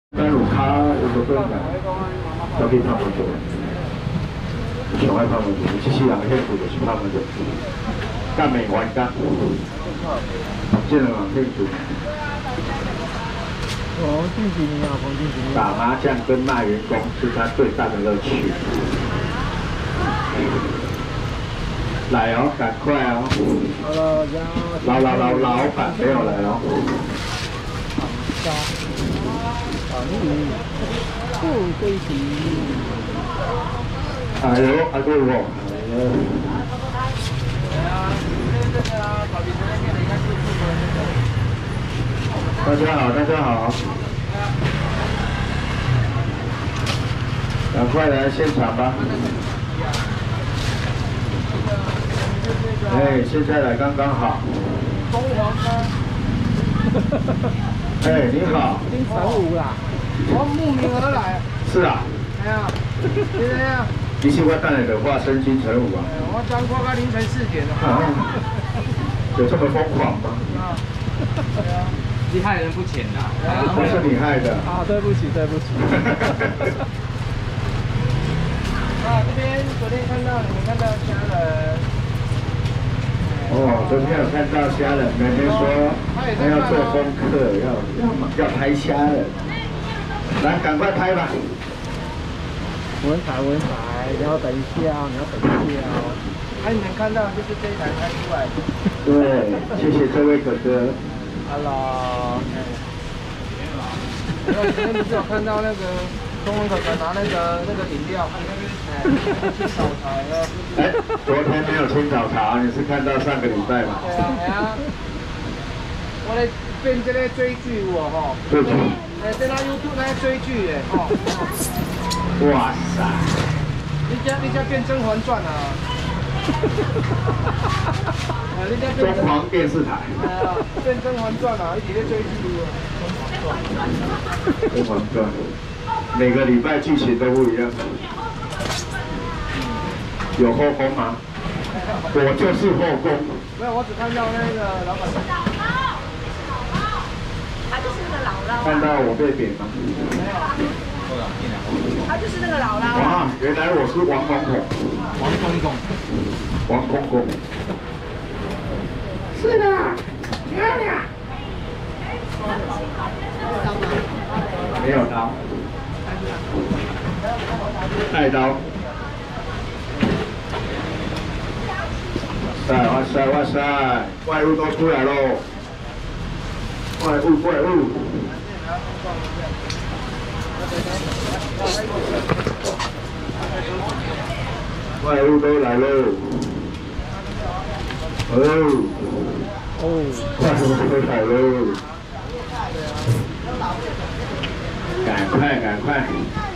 但乳咖有個分嘅，就可以泡冇做。上海泡冇做，即是人興趣就是泡冇做。干美完干，见了人興趣。 哦，近几年啊，黄金几年。 打麻将跟骂员工是他最大的乐趣。来哦，赶快哦！老板没有来哦。 不对题。 哎呦，阿哥我。大家好，大家好。赶快来现场吧！哎，现在来刚刚好。 中黄吗？ 哎，你好。 凌晨5啦。我慕名而来。 是啊。 哎呀，现在呀。 你喜欢带你的化身金城武啊？ 我张跨到凌晨4点了。 有这么疯狂吗？ 对啊。 厉害人不浅呐。 不是你害的。 啊，对不起，对不起。啊，这边昨天看到你们看到虾仁。 哦，昨天有看到虾仁，每天说他要做功课，要拍虾仁。来，赶快拍吧。 文台，你要等一下哦，你要等一下哦。你能看到就是这一台开出来的。 对，谢谢这位哥哥。 Hello。然后昨天不是有看到那个中文哥哥拿那个饮料，清早茶哎，昨天没有清早茶，你是看到上个礼拜嘛？ 对啊。我来变这个追剧我吼。 追剧。 在那 YouTube 那追剧耶吼。 哇塞！ 你家变《甄嬛传》啊？ 中皇电视台。 变《甄嬛传》啊，一直在追剧啊。 甄嬛传，每个礼拜剧情都不一样。有后宫吗？我就是后宫。 没有，我只看到那个老板。 他就是那个姥姥。 看到我被贬吗？ 没有。 他就是那个姥姥。 哇，原来我是王公公。 王公公。 王公公。是的，漂亮。没有刀。带刀。哇塞哇塞，怪物都出来喽！怪物。怪物都来喽！怪物都来喽！赶快！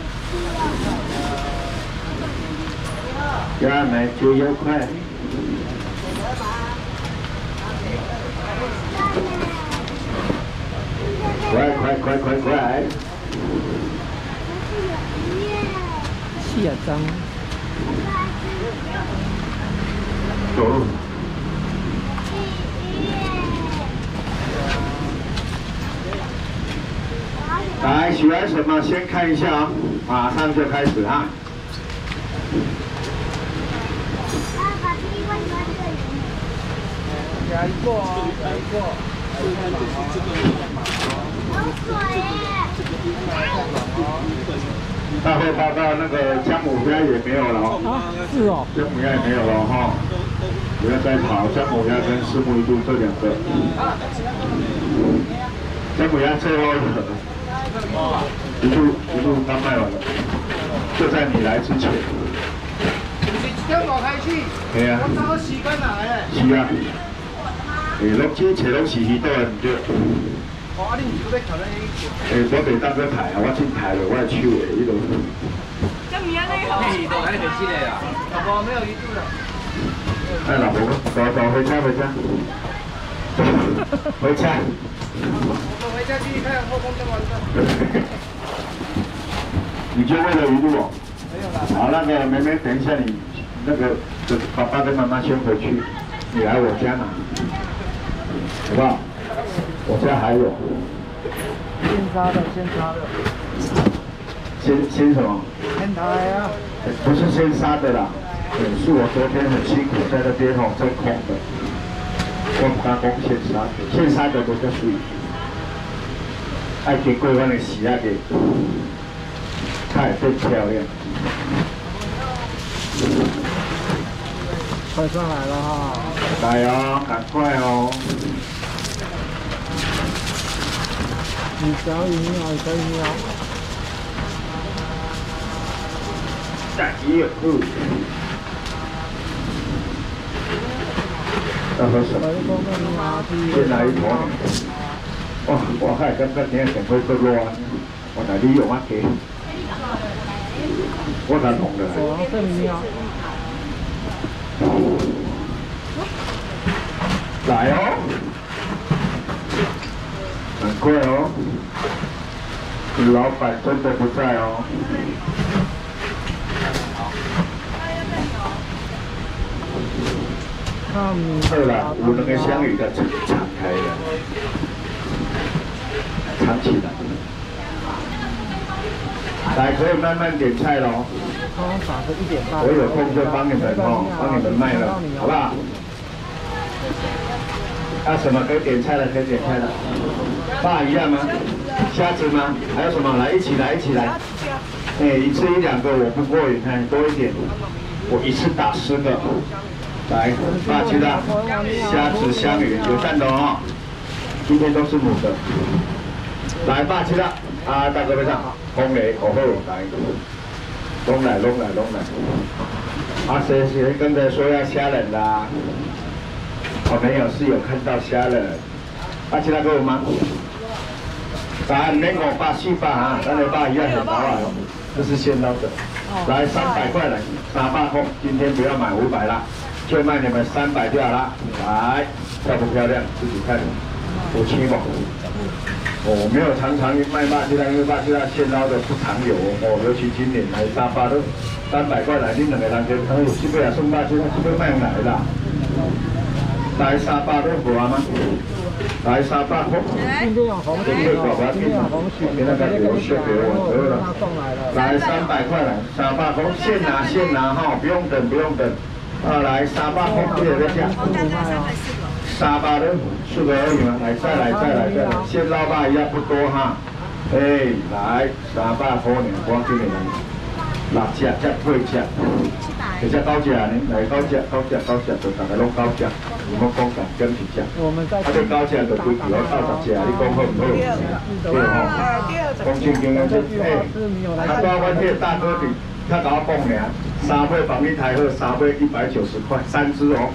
要买就要快！快！ 谢张。 走。来，喜欢什么先看一下啊，马上就开始啊。 加一个哦，加一个。 有水耶！ 大会报告，那个姜母鸭也没有了哦。 啊，是哦。 姜母鸭也没有了哈，不要再跑姜母鸭跟虱目鱼肚这2个。姜母鸭最后一盒，一路刚卖完了，就在你来之前。 姜母开始。 系啊。 我找时间来诶。 是啊。拢这车拢是鱼肚的，唔对。 我你唔是要调那个？ 我袂当去抬啊，我真抬了，我的手诶，迄落。 这米啊那个。 鱼肚还是很细的啦。 我没有鱼肚的。 哎，老婆，走，回家。回家。 我回家继续看后宫甄嬛传。 你就为了鱼肚哦？ 没有啦。 好，那个妹妹，等一下你那个爸爸跟妈妈先回去，你来我家拿，好不好？我家还有。 现杀的。 先什么？ 天台啊， 不是先杀的啦，是我昨天很辛苦在那边吼真空的，我不敢讲先杀的都叫水，爱经过阮的时啊个，它会变漂亮。 快上来了哈！ 来哦，赶快哦！ 你小鱼苗，小鱼苗。 带一个。要喝什么？先来一坨。哇，我还感觉今天会做乱，我来你用啊给。我才弄的。 我这里苗。 来哦，很快哦，老板真的不在哦。对了，有那个香鱼的敞开了，藏起来。来，可以慢慢点菜喽。我有空就帮你们哦，帮你们卖了，好不好？什么可以点菜的？可以点菜的。爸一样吗？虾子吗？还有什么？来，一起来，一起来。一次1、2个我不过瘾，看多一点，我一次打10个。来，爸知道，虾子、香鱼有蛋的哦，今天都是母的。来，爸知道，大哥在上，红雷，哦吼，来，拢来。谁刚才说要虾仁啦？我没有，是有看到虾仁。爸知道给我吗？来，200、400啊，咱的爸一样很薄啊，这是现捞的。来，300块来，300块，今天不要买500啦。就卖你们300就好了，来，漂不漂亮？自己看，有7毛。我没有常卖霸鸡蛋，因为霸鸡蛋现捞的不常有哦，尤其今年来沙巴都300块来，你2个人就可能有机会啊，送霸鸡蛋是不是卖来啦？来沙巴都无啊吗？来沙巴红，今天有红曲，今天有红曲，给那个留血给我得了。来300块来，沙巴红现拿哈，不用等。来沙巴红这个价，300的4个而已嘛，来再来，先捞吧一样不多哈，来300块呢，我今年6只才8只，这只9只呢，来9只，就大家拢9只，唔好讲减1只，这9只就规条到10只，你讲好唔好？对吼，讲正经的，我这大哥他甲我讲俩，3杯帮你抬好，3杯190块，3只哦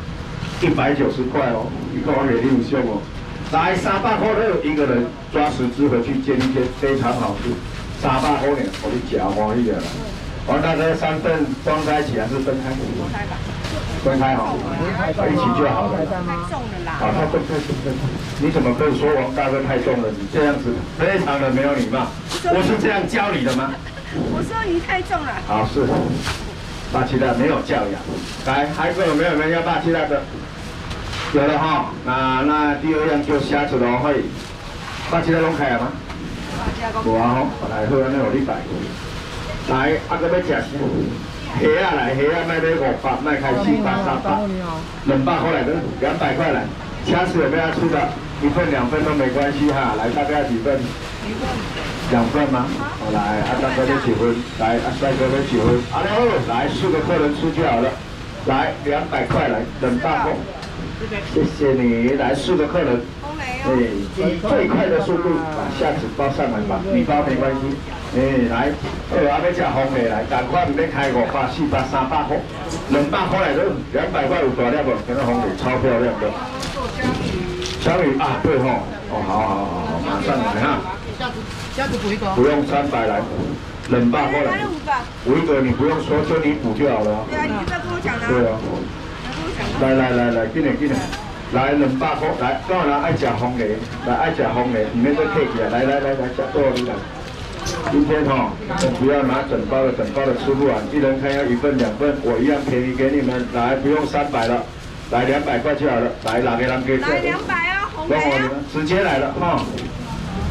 ，190块哦，你看我给你有秀哦。来300块都有一个人抓10只回去煎一煎，非常好吃。300块呢，我你吃欢喜了。完大哥3份装在一起还是分开？分开哈，一起就好了。太重了啦！太重。你怎么可以说王大哥太重了？你这样子非常的没有礼貌。我是这样教你的吗？ 我说你太重了。 好是，霸气蛋没有教养。来，还有没有人要霸气蛋的？有了哈。那第2样就虾子咯，会。霸气蛋拢开了吗？有啊吼，来好，安尼互你摆。来，搁要吃啥？虾啊来，虾啊卖500，卖开700、300，200块来的，200块来。虾子有没有要吃的？1份2份都没关系哈。来，大概要几份？2份吗？好来，大哥要几份？来，帅哥要几份？好，来4个客人吃就好了。来，200块来，200块。谢谢你，来4个客人。以最快的速度把虾子包上来吧，你包没关系。来，要吃红的来，赶快唔免开500、400、300块，200块来的，200块有大粒无？看到红的超漂亮的。小雨啊，对吼，好，马上来哈。 虾子补一个。 不用300来，200块来。补一个你不用说，就你补就好了。 对啊，你就不要跟我讲了。 对啊。来，进来。来200块，来，当然爱吃红梨，来爱吃红梨，里面都客气啊，来，吃多少来？今天哈，不要拿整包的吃不完，一人看要1份2份，我一样便宜给你们，来不用300了，来200块就好了，来哪个人给？ 来200哦，红梨啊， 直接来了哈，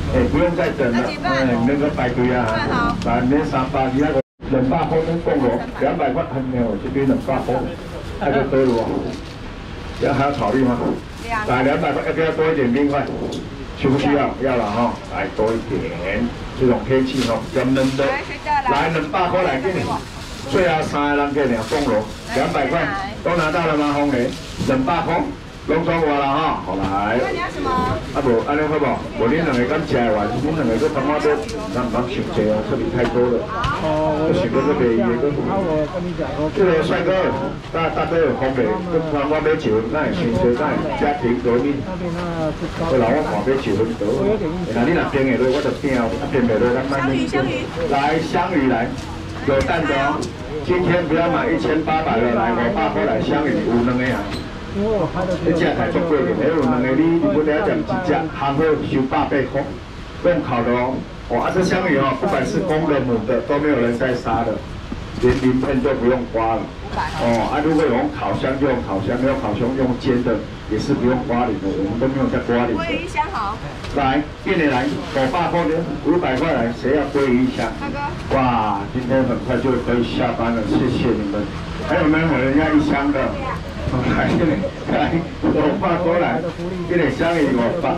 哎，不用再等了，那个排队啊，来，免300几那个200块能供了，200块还没有，这边200块，那就可以了。要还要考虑吗？来200块，要不要多一点冰块？需不需要？要了哈，来多一点。这种天气哦，比较闷的，来200块来给你。最后3个人给你供了200块，都拿到了吗？红雷200块。拢装我啦哈，好来。 那你要什么？ 啊无，安尼好无？无恁两个敢食完，恁两个搁同我要，咱唔想济哦，这里太多了。哦，我想到这便宜的。我跟你讲，这个帅哥，大哥有方便，跟同我买酒，那也选择那家庭革命。我老我看买酒很多。那你那边的我就订哦，边的咱慢慢。香鱼，来香鱼来，有蛋的哦。今天不要买1800了，来500块来香鱼，有2个啊。你只太足贵嘅，你有2个你本来就一只，行好收800块，用烤的哦。哇，这香鱼哦，不管是公的母的都没有人在杀的，连鳞片都不用刮了。哦，如果用烤箱就用烤箱，没有烤箱用煎的也是不用刮鳞的，我们都没有在刮鳞的。 鲑鱼香好。来， 变你来500块的，500块来，谁要鲑鱼香？大哥。哇，今天很快就可以下班了，谢谢你们。还有没有人要1箱的？来，500过来，这个香鱼500，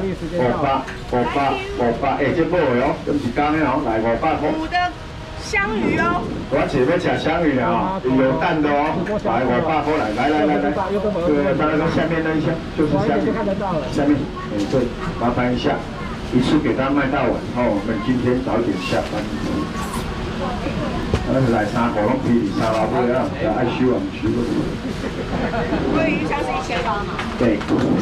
哎，这不会哦，这不是刚的哦，来500块。 母的香鱼哦。 我姐要吃香鱼啊，有蛋的哦，来500过来，来，对，当然下面那一箱就是香鱼，下面，对，麻烦一下，一次给他卖到晚，我们今天早点下班。来3个拢批2、3老尾啊，爱收啊唔收。 鲑鱼香是1000包嘛？ 对。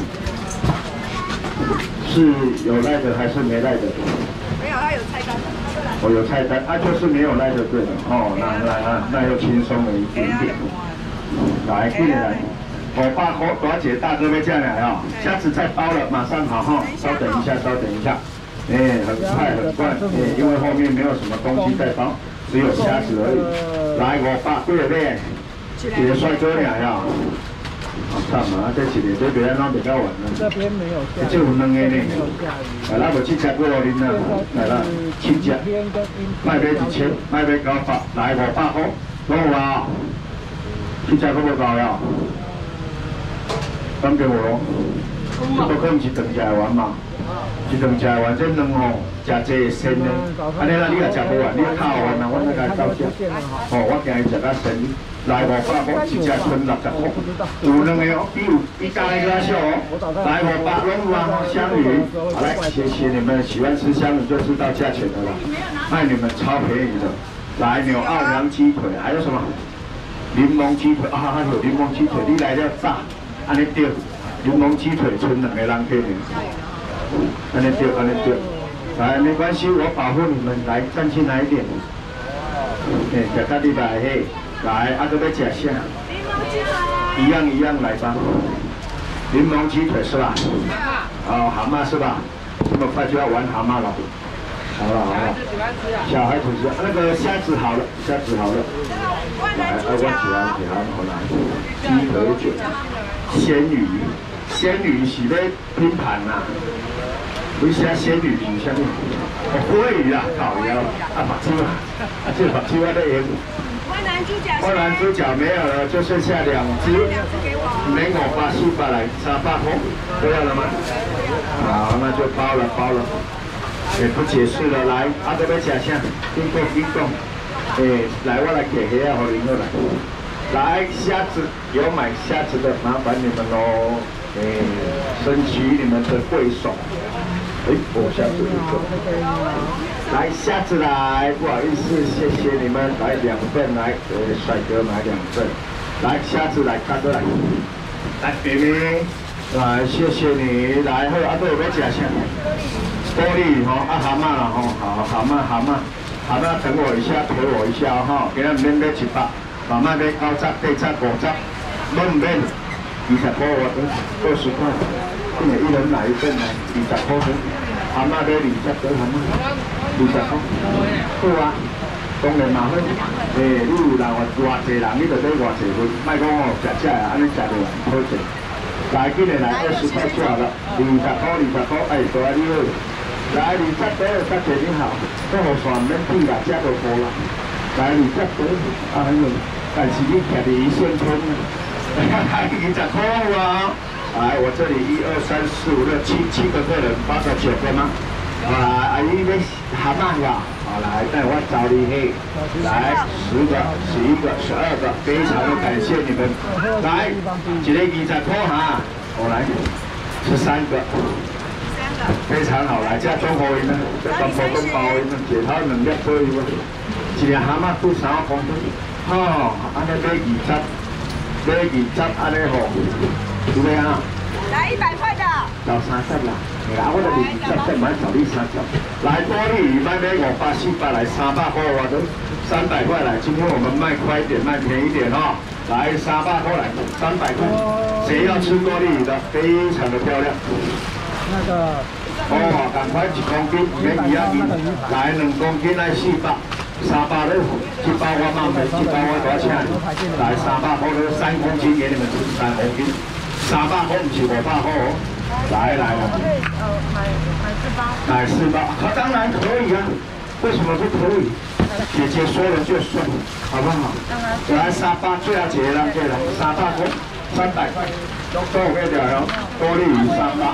是有赖的还是没赖的？ 没有，它有菜单。 我有菜单，就是没有赖的对了。哦，那又轻松了一点点。来，过来，500块，多少姐大哥要进来啊？虾子再包了，马上好哈，稍等一下。很快，因为后面没有什么东西在包。只有虾子而已，来500，对不对？一个帅哥俩呀，惨啊！这一个这边咱比较晚了。这边没有下雨。这有2个呢。来啦，无7只过恁啦，来啦，7只，卖买1000，卖买900，来500块，拢有啊？7只够无够呀？感谢我咯，这都可能是顿食完嘛。一顿食完，这2吼食这鲜呢，安尼啦，你若食不完，你靠完啦，我那个到时，我惊伊食较鲜。来500块，一只剩60块，有2个哦，比加一个小哦。来500，拢有啊，香鱼。好来，谢谢你们，喜欢吃香鱼就知道价钱的啦，卖你们超便宜的。来纽奥良鸡腿，还有什么？柠檬鸡腿啊，还有柠檬鸡腿，你来了炸，安尼对，柠檬鸡腿剩2个人给你。安尼对，来没关系，我保护你们，来站起来一点。食到你来嘿，来，搁要吃啥？柠檬鸡腿。一样来吧。柠檬鸡腿是吧？哦，蛤蟆是吧？这么快就要玩蛤蟆了。好了。小孩子喜欢那个虾子好了。来，我喜欢，好来。鸡腿卷，鲜鱼是咧拼盘呐。为啥鲜鱼是啥物？鲑鱼啊，烤腰啊，白猪啊，这白猪啊咧用。万南猪脚没有了，就剩下2只，没500、400来300块，都要了吗？好，那就包了，也不解释了，来，都要吃啥？你讲，来，我来给虾啊，给恁来。来，虾子有买虾子的，麻烦你们喽，升起你们的贵手。虾子不错。来，虾子来，不好意思，谢谢你们，来2份，来，帅哥买2份。来，虾子来，大哥来，来，妹妹，来，谢谢你，来，好，都有要吃啥？玻璃吼，蛤蟆啦吼，好，蛤蟆，等我一下，陪我一下哈，今仔唔免买100，慢慢买90、80、50，免唔免？20块我20块。一人拿1份来，20块钱，蛤蟆买20个蛤蟆，20块，好啊，当然嘛好。你有人偌济人，你就买偌济份，莫讲哦，食啊，安尼食就好济。来，今日来20块就好了，20块，多啊你好。 来20多，大姐你好，这我算免费啦，这就无啦。来20多，啊，但是你徛伫一线村啊，来20块啊。来，我这里1、2、3、4、5、6、7个客人，8个9个吗？啊，阿姨要蛤蟆呀，好来，带我找你嘿，来10个、11个、12个，非常的感谢你们。来，一个20块哈，我来13个，非常好，来这中国人呢，这全部都包的，其他2粒可以吗？一个蛤蟆都3公分，哦，安尼买20，安尼好。有没啊？ 来100块的。 到30啦，啊，我就20再买找你30。来多利鱼卖500、400来300块，我都300块来。今天我们卖快一点，卖便宜一点哈、哦。来300块来，300块。谁要吃多利鱼的？非常的漂亮。 那个。 哦，赶快1公斤，免2啊斤。来2公斤来400。300了，这包我卖没，这包我多少钱？来300块了，3公斤给你们吃，3公斤，300块不是500块哦。来，买4包，当然可以啊，为什么不可以？姐姐说了就算，好不好？来300，最后一个人过来，300块，300块，都给掉哟，多利鱼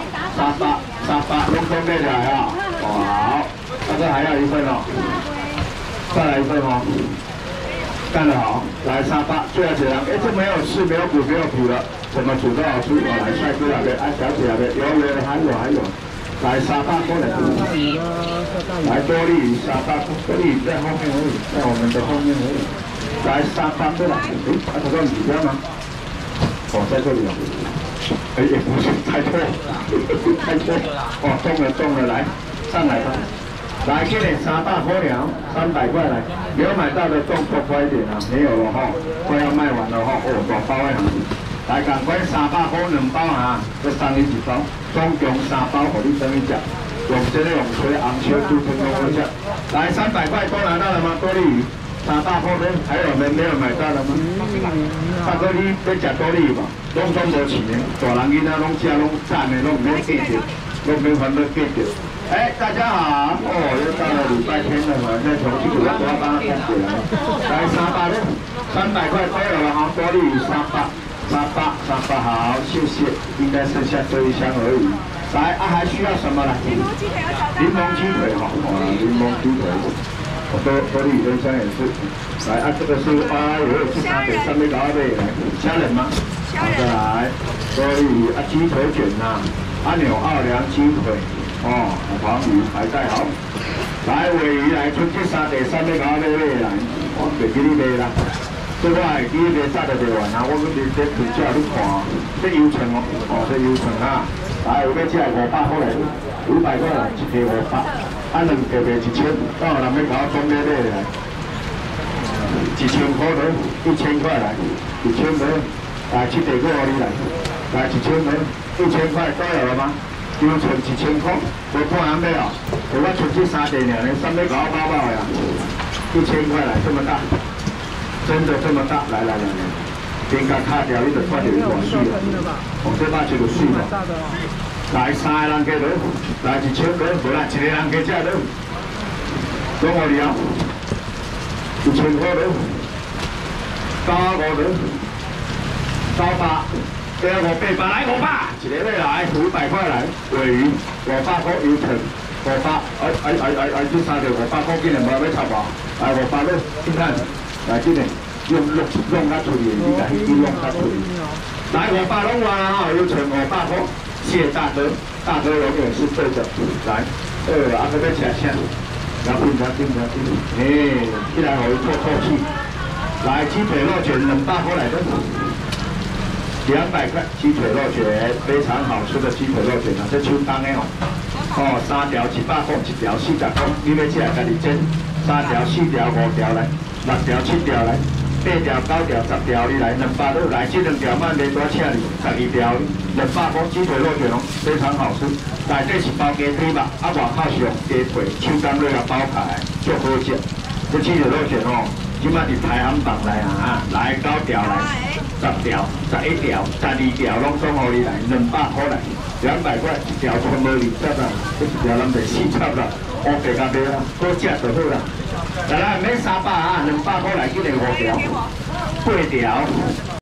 300，拢都给掉呀，好，这还要1份哦。再来1份哦，干得好！来300，最后一个人，哎，这没有刺、没有骨、没有皮了，怎么煮都好吃。来帅哥那边，哎，小姐那边，有，还有，来300过来。来多利鱼300，多利鱼在后面而已，在我们的后面而已。来300过来，哎，他说你这样吗？哦，在这里哦。哎，也不是太多，太多，哦，中了，来，上来吧。来，今年300块了，300块来，没有买到的动作快一点啊，没有了哈，快要卖完了哈，哦，大包的哈，来赶快300块2包啊，再送你1包，总共3包，给你等一下，用这个用吹红烧猪吞弄一下，来300块都拿到了吗？多利鱼300块呢，还有人没有买到的吗？大哥你要吃多利鱼吧？拢无钱的，大人囡仔拢吃拢赞的，拢唔免计较，拢免烦恼计较。哎，大家好！哦，又到了礼拜天了嘛，在重庆我要帮他看起来。来300了，300块都有了哈，多利鱼300，好，谢谢。应该剩下这一箱而已。来啊，还需要什么来？柠檬鸡腿哈，哦，柠檬鸡腿，我多利鱼这箱也是。来啊，这个是有3点3杯高贝来，虾仁吗？好的来，多利鱼啊，鸡腿卷呐，纽奥良鸡腿。哦，黄鱼还带好，来尾鱼来，春节3点3杯高贝来，我袂记你卖啦，这我会记你卖早就卖完啊，我搁伫这图价你看，这油葱哦，这油葱啊，来有要吃500块来，500块来，一个500，啊2个卖1000，刚好人要搞中买来，1000块的，1000块来，1000块，来7个给你来1000块，1000块都有了吗？油葱1000块，我看人买哦，我出去3点2呢，3杯高包包呀，1000块来，这么大，真的这么大，来，边甲卡掉你就看到有偌水了，哦，这把就水了，来3个人加落，来1000块，无啦，1个人加这落，讲我了，1000块落，95落，98。这个500来500，一个要来500块来，尾鱼500块油葱500，这3条500块，今年无要插包，来500了，你看，来今年用较出力，你家用较出力，来500拢完了哈，油葱500块，谢大哥，大哥永远是对的，来，阿哥要吃啥？要拼，哎，一来互伊透气，来鸡腿肉卷200块来的。200块鸡腿肉卷，非常好吃的鸡腿肉卷啊！这秋冬的哦，3条100块，1条40块，你要吃来家己煎，3条4条5条来，6条7条来，8条9条10条你来200了，来这2条慢卖多请你，12条200块鸡腿肉卷哦，非常好吃。来这是包鸡腿吧，外口是用鸡腿手工肉包起来，足好食。这鸡腿肉卷哦，即摆伫排行榜来啊，来9条来。10条、11条、12条，拢总互你来200块来， 200块一条，全部20啦，这一条咱卖40啦，乌白甲买啦，好食就好啦。来啦，免300啊，200块来，一个5条，8条。